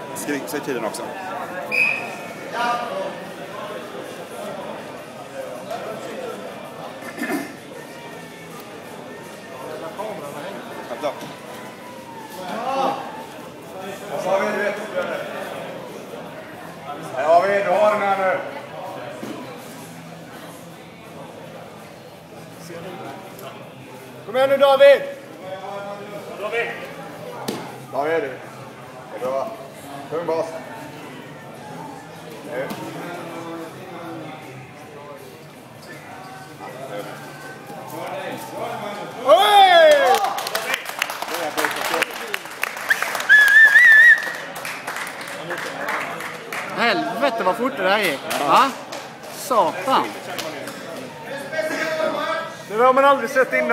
Säg tiden också. Vänta. Vad sa vi? Ja, du har den här nu. Kom igen nu David! David, det är bra. Tung bas. Nu. Oj! Helvete vad fort det där gick. Va? Satan. Det har man aldrig sett innan.